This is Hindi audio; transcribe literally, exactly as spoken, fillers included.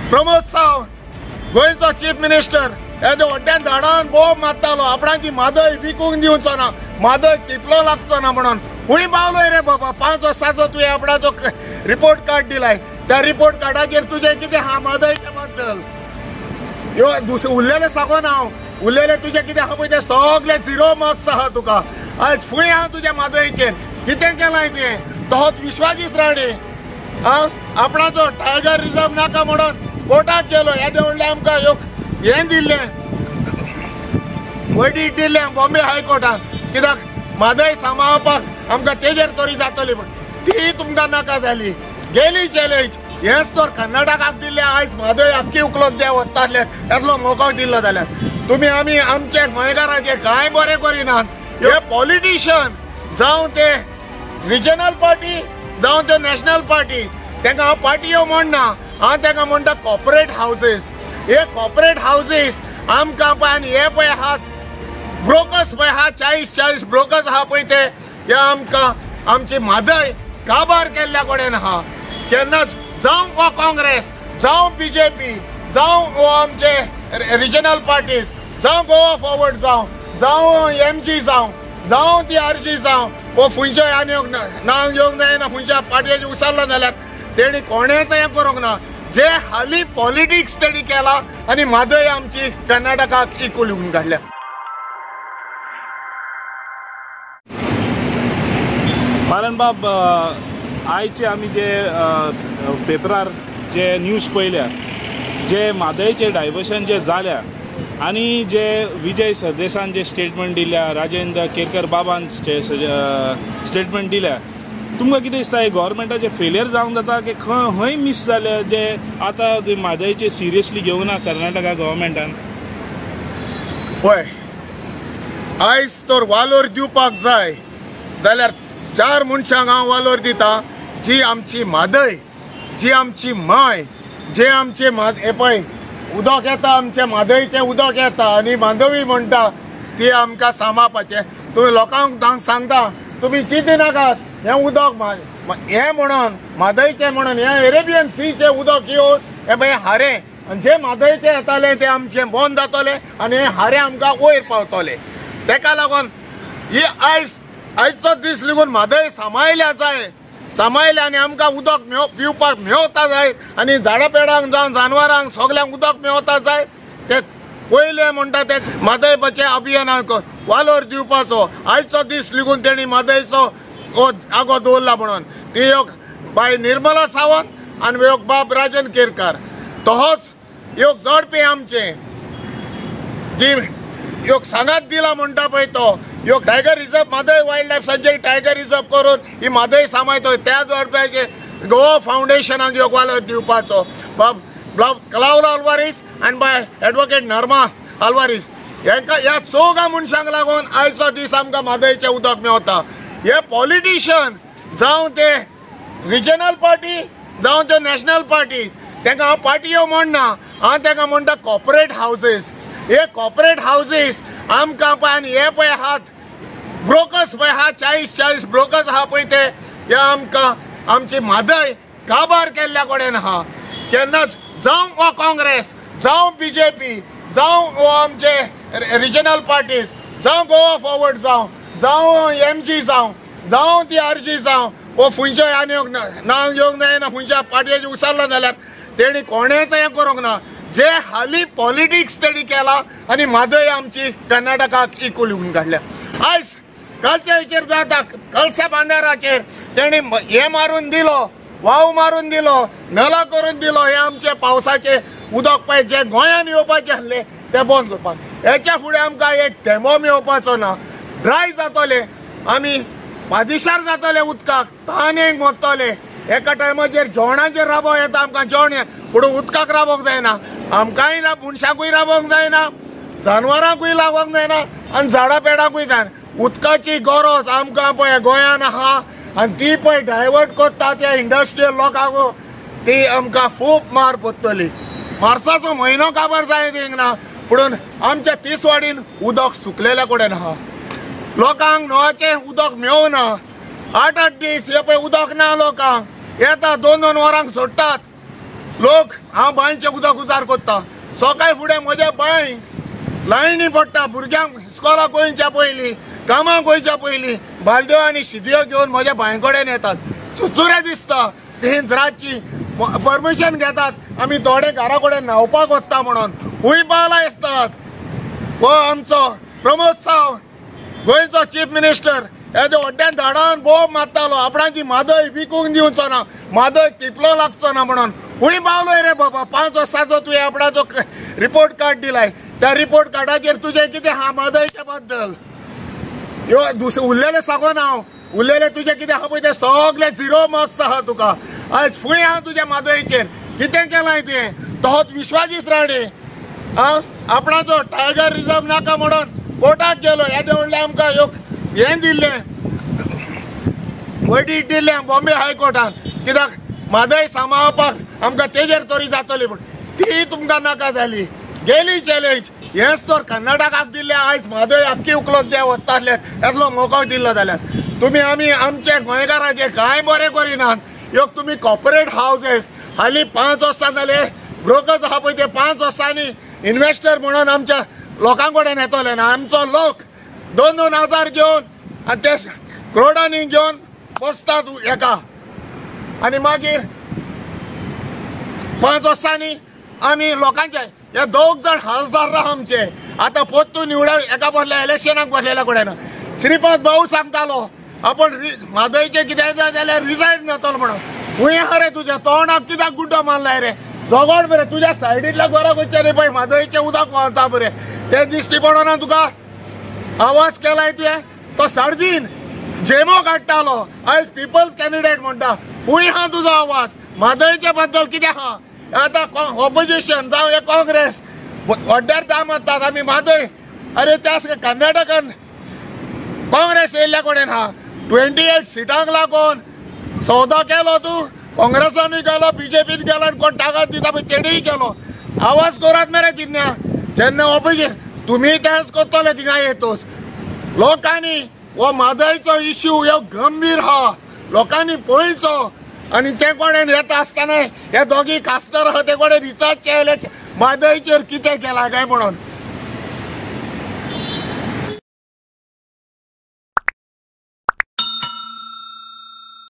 प्रमोद सावंत गोंयचो चीफ मिनिस्टर हेजे व्हड्यान झाडान बोब मारतालो आपणाची म्हादय विकूंक दिवचो ना, म्हादय तितलो लागचो ना म्हणून. हुंय पावलोय रे बाबा, पांच वर्साचो तुवें आपणाचो रिपोर्ट कार्ड दिलाय. त्या रिपोर्ट कार्डाचेर तुजें कितें आहा म्हादयच्या बद्दल? ह्यो उरलेले सांगोन हांव, उरलेले तुजें कितें आहा पळय तें सगळे झिरो मार्क्स आहा तुका. आयज फुंय आहा तुज्या म्हादयचेर कितें केलाय तें. तोच विश्वाजीत राणे आं आपणाचो टायगर रिजर्व नाका म्हणून कोर्टाक गेलो. हेजे व्हडलें आमकां ह्यो हें दिल्लें वर्डीट दिल्लें बॉम्बे हायकोर्टान. कित्याक म्हादय सांबाळपाक आमकां तेजेर तरी जातली पूण ती तुमकां नाका जाली. गेली चॅलेंज हेच तर कर्नाटकाक दिल्ले. आयज म्हादय आख्खी उखलोन ते वताले येतलो मोको दिल्लो जाल्यार तुमी आमी आमचे गोंयकारांचे कांय बरें करिनात. हे पॉलिटिशियन जावं ते रिजनल पार्टी जावं ते नॅशनल पार्टी तांकां हांव पार्टियो म्हणना, हांव तांकां म्हणटा कॉर्पोरेट हाऊसेस. हे कॉर्पोरेट हाऊसेस आमकां पळय आनी हे पळय आहात ब्रोकर्स पळय आहा चाळीस चाळीस ब्रोकर्स आहा पळय ते हे आमकां आमची म्हादय काबार केल्ल्या कडेन आहा. केन्नाच जावं वो काँग्रेस जावं बीजेपी जावं वो आमचे रिजनल पार्टीज जावं गोवा फॉरवर्ड जावं जावं एम जी जावं जावं ती आर जी जावं वो फुंयच्या आनी नांव घेवंक जायना. फुंयच्या पार्टयेचे उसारला जाल्यार तेणी कोणेच हें करूंक ना. जे हालीं पॉलिटिक्स तेणी केला आनी म्हादय आमची कर्नाटकाक इकुलून काडल्या. कारण बाब आयचे आमी जे पेपरार जे न्यूज पळयल्या जे म्हादयचे डायवर्शन जे जाल्या आनी जे विजय सरदेसान जे स्टेटमेंट दिल्या, राजेंद्र केरकर बाबान स्टेटमेंट दिल्या, तुमकां कितें दिसता हे गव्हर्मेंटाचे फेलियर जावंक जाता की खंय मिस जाले जे आतां म्हादयचे सिरियसली घेवंक ना कर्नाटका गव्हर्मेंटान? पळय आयज तर वालोर दिवपाक जाय जाल्यार चार मनशांक हांव वालोर दिता. जी आमची म्हादय, जी आमची माय, जे आमचे हे पळय उदक येता आमच्या म्हादयचें उदक येता आनी मांडवी म्हणटा ती आमकां सांबाळपाचें. तुमी लोकांक सांगता तुमी चिंती नाकात हें उदक हें म्हणून म्हादयचें म्हणून हें एरेबियन सीचें उदक येवन हें पळय हारें आनी जे म्हादयचें येतालें तें आमचें बंद जातलें आनी हें हारें आमकां वयर पावतलें. तेका लागून ही आयज आयचो दीस लेगून म्हादय सांबाळल्या जाय, सांबाळल्या आनी आमकां उदक मेव पिवपाक मेवता जाय आनी झाडां पेडांक जावं जानवरांक सगल्यांक उदक मेवता जाय. ते पयले म्हणटा ते म्हादय बचाव अभियानाक वालोर दिवपाचो. आयचो दीस लेगून तेणी म्हादयचो आगो दवरला म्हणून. ती एक बाय निर्मला सावंत आनी एक बाब राजन केरकार. तोच एक जोडपी आमचे जी एक सांगात दिला म्हणटा पळय तो ह्यो tiger reserve Mhadei wild life सँच्युरी टायगर रिजर्व करून ही म्हादय सांबाळतो त्या जोडप्याचे गोवा फावंडेशनाक ह्यो वालोर दिवपाचो. बाब कलावला आल्वारीस आनी बाय एडवोकेट नर्मा आल्वारीस हेंकां ह्या चौगा मनशांक लागून आयचो दीस आमकां म्हादयचें उदक मेवता. हे पॉलिटिशियन जावं ते रिजनल पार्टी जावं ते नॅशनल पार्टी तांकां हांव पार्टियो म्हणना, हांव तांकां म्हणटा कॉर्पोरेट हाऊसेस. हे कॉर्पोरेट हाऊसेस आमकां पळय आनी हे पळय आहात ब्रोकर्स पळय आहा चाळीस चाळीस ब्रोकर्स आहा पळय ते हे आमकां आमची म्हादय काबार केल्ल्या कडेन आहा. केन्नाच जावं वो काँग्रेस जावं बीजेपी जावं वो आमचे रिजनल पार्टीज जावं गोवा फॉरवर्ड जावं जावं एम जी जावं जावं ती आर जी जावं वो फुंयच्या आनी नांव घेवंक जायना. फुंयच्या पार्टयेचे उसारला जाल्यार तेणी कोणेच हें करूंक ना. जे हालीं पॉलिटिक्स तेणी केला आनी म्हादय आमची कर्नाटकाक इकुलून काडल्या. आयज कालच्या हेचेर जाता कळसा बांदाराचेर तेणी हे मारून दिलो, वाव मारून दिलो, नला करून दिलो. हे आमचे पावसाचे उदक पळय जे गोंयान येवपाचे आसले ते बंद करपाक. हेच्या फुडें आमकां एक थेंबो मेवपाचो ना. ड्राय जातले आमी पादिशार जातले उदकाक, तानेक वतले. एका टायमाचेर जेवणाचेर राबोवं येता आमकां जेवण पूण उदकाक राबोवंक जायना. आमकांय मनशांकूय राबोवंक जायना, जानवरांकूय लागोवंक जायना आनी झाडां पेडांकूय जायना. उदकाची गरज आमकां पळय गोंयान आहा आनी ती पळय डायवर्ट करता त्या इंडस्ट्रियल लोकांक ती आमकां खूब मार पडटली. मार्चाचो म्हयनो काबार जाय थिंगना पूण आमच्या तिसवाडीन उदक सुकलेल्या कडेन आहा. लोकांक न्हंयचें उदक मेवना. आठ आठ दीस हे पळय उदक ना लोकांक. येता दोन दोन वरांक सोडटात लोक हांव बांयचें उदक उजार करता सकाळी फुडें म्हज्या बांयक लायनी पडटा भुरग्यांक इस्कॉलाक गोंयच्या पयलीं कामाक गोंयच्या पयलीं बालद्यो आनी शिदयो घेवन म्हज्या बांय कडेन येतात चुचुरे दिसता तीन रातची परमिशन घेतात आमी थोडे घरा कडेन न्हांवपाक वचता म्हणून खूंय पावला आसतात हो आमचो प्रमोद सावंत गोंयचो चीफ मिनिस्टर येदे व्हड्यान झाडान बोब मारतालो आपणाची म्हादय विकूंक दिवचो ना म्हादय तिपलो लागचो ना म्हणून खूंय पावलोय रे बाबा पांच वर्सांचो तुवें आपणाचो रिपोर्ट कार्ड दिलाय त्या रिपोर्ट कार्डाचेर तुजें कितें आहा म्हादयच्या बद्दल ह्यो दुसरें उरलेलें सांगोन हांव उरलेलें तुजें कितें आहा पळय तें सगळे झिरो मार्क्स आहा तुका आयज फूंय आहा तुज्या म्हादयचेर कितें केलाय तुवें तोच विश्वाजीत राणे आं आपणाचो टायगर रिजर्व नाका म्हणून कोर्टाक गेलो येदे व्हडलें आमकां ह्यो हें दिल्लें वर्डीट दिल्लें बॉम्बे हायकोर्टान कित्याक म्हादय सांबाळपाक आमकां तेजेर तरी जातली पूण ती तुमकां नाका जाली गेली चॅलेंज हेच तर कर्नाटकाक दिल्ले आयज म्हादय आख्खी उखलोक जे वताले येतलो मोको दिल्लो जाल्यार तुमी आमी आमचे गोंयकारांचे कांय बरें करिनात ह्यो तुमी कॉर्पोरेट हावजीस हालीं पांच वर्सां जाले ब्रोकर्स आहा पळय ते पांच वर्सांनी इन्व्हेस्टर म्हणून आमच्या लोकां कडेन येतले ना आमचो लोक दोन दोन हजार घेवन आनी ते क्रोडांनी घेवन बसतात हेका आनी मागीर पांच वर्सांनी आमी लोकांचे हे दोग जाण खासदार राहा आमचे आतां पोत्तू निवड एका बसल्या इलेक्शनाक बसलेल्या कडेन श्रीपाद भाऊ सांगतालो आपण म्हादयचे कितें जाय जाल्यार रिजायन जातलो म्हणून खूंय आहा रे तुज्या तोंडाक कित्याक गुड्डो मारलाय रे जोगोड मरे तुज्या सायडींतल्या घरा वयचे रे पळय म्हादयचें उदक व्हांवता मरे ते दिश्टी पडना तुका आवाज केलाय तुवें तो सर्दीन जेमो काडटालो आयज पिपल्स कॅन्डिडेट म्हणटा खूंय आहा तुजो आवाज म्हादयचे बद्दल कितें आहा आतां ऑपोजिशन जावं हे काँग्रेस व्हड्यार दाम मारतात आमी म्हादय अरे त्या कर्नाटकान काँग्रेस येयल्ल्या कडेन आहा ट्वेंटी एट सिटांक लागून सौदा केलो तूं काँग्रेसानूय केलो बीजेपीन केलो आनी कोण ताकद दिता पळय तेणीय केलो आवाज करात मरे तिन्या जेन्ना ऑपोजिशन तुमी तेंच करतले थिंगा येतोस लोकांनी हो म्हादयचो इश्यू ह्यो गंभीर आहा लोकांनी पळयचो आनी ते कडेन येता आसतना हे दोगी खासदार आहा ते कडेन रिसर्च केले म्हादयचेर कितें केलां काय म्हणून